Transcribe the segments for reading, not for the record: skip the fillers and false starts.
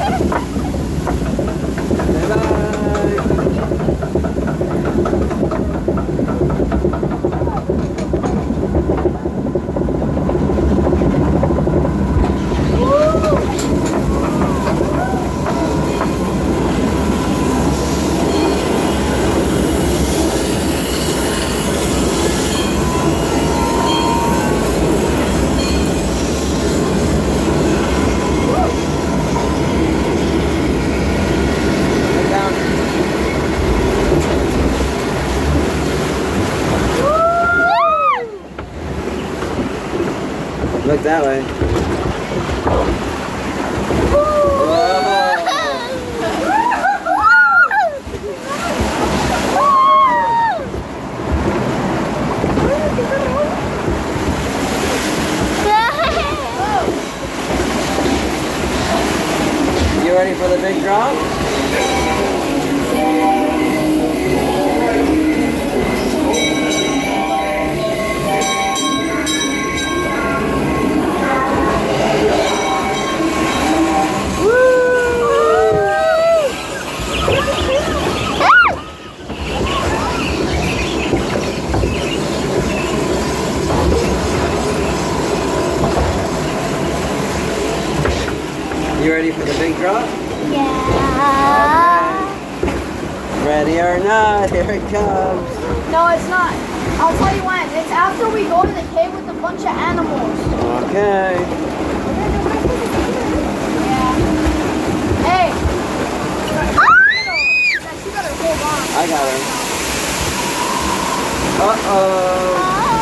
Look that way. You ready for the big drop? You ready for the big drop? Yeah. Okay. Ready or not, here it comes. No, it's not. I'll tell you when. It's after we go to the cave with a bunch of animals. Okay. Yeah. Hey. You better hold on. I got her. Uh-oh.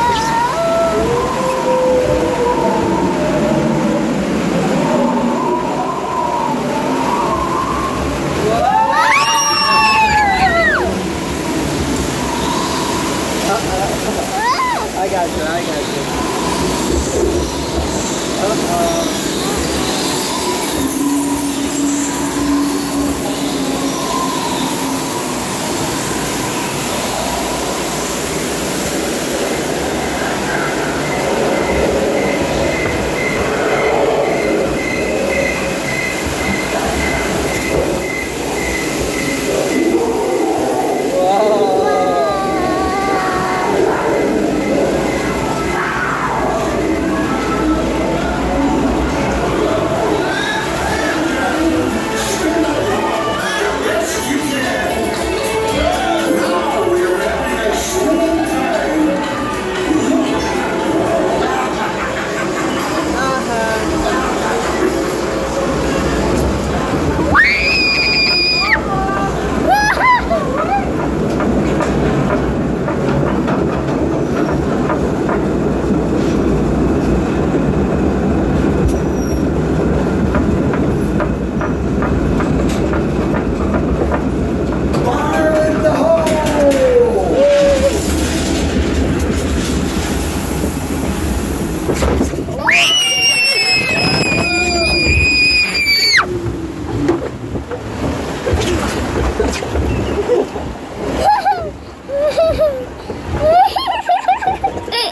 I got you, I got you. Uh-oh.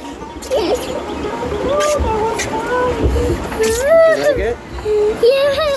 Is that good? Yeah.